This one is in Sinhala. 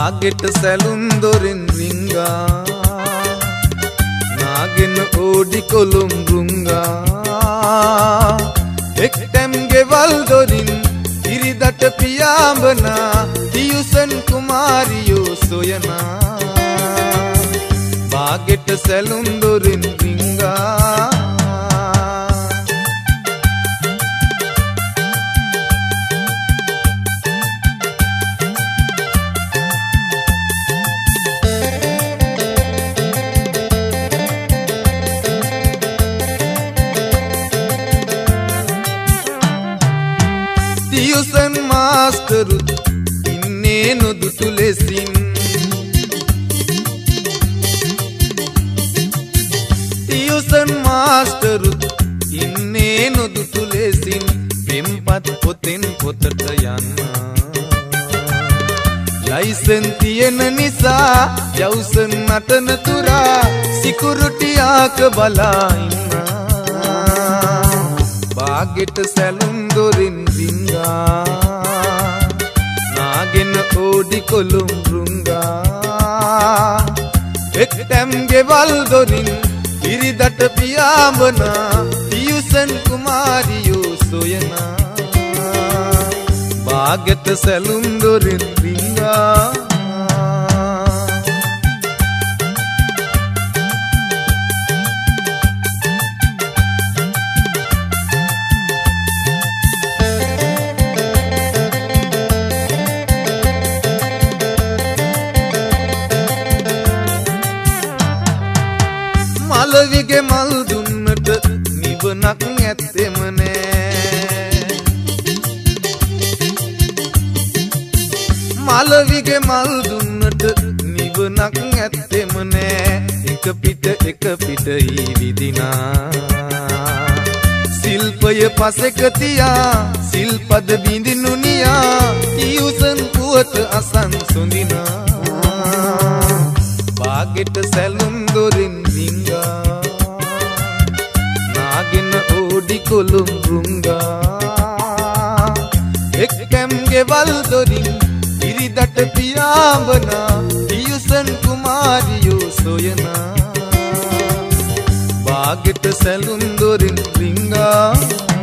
බාගෙට සැලුම් දොරින් රිංගා නාගෙන ඕඩි කොළුම් රුංගා එක්ටැම් ගෙවල් දොරින් ඉරිදට පියාඹනා දියුසන් කුමාරියෝ සොයනා බාගෙට සැලුම් දොරින් රිංගා ටියුෂන් මාස්ටරුත් ඉන්නේ නොදුටු ලෙසින් ටියුෂන් මාස්ටරුත් ඉන්නේ නොදුටු ලෙසින් පෙම්පත් පොතෙන් පොතට යන්න ලයිසන් තියෙන නිසා යවුසන් නටන තුරා සිකුරුටියාක බලා ඉන්න බාගෙට සැලුම් දොරින් රිංගා නාගෙන ඕඩි කොළුම් රුංගා එක්ටැම් ගෙවල් දොරින් ඉරිදට පියාඹනා ටියුෂන් කුමාරියෝ සොයනා බාගෙට සැලුම් දොරින් රිංගා මලවිගේ මල් දුන්නට නිවනක් ඇත්තෙම නෑ මලවිගේ මල් දුන්නට නිවනක් ඇත්තෙම නෑ එක පිට විදිනා සිල්පය පසෙක තියා සිල්පද බිඳිනු නියා ටියුෂන් පුවත අසන් සොඳිනා බාගෙට සැලුම් දොරින් රිංගා නාගෙන ඕඩි කොළුම් රුංගා එක්ටැම් ගෙවල් දොරින් ඉරිදට පියාඹනා ටියුෂන් කුමාරියෝ සොයනා බාගෙට සැලුම් දොරින් රිංගා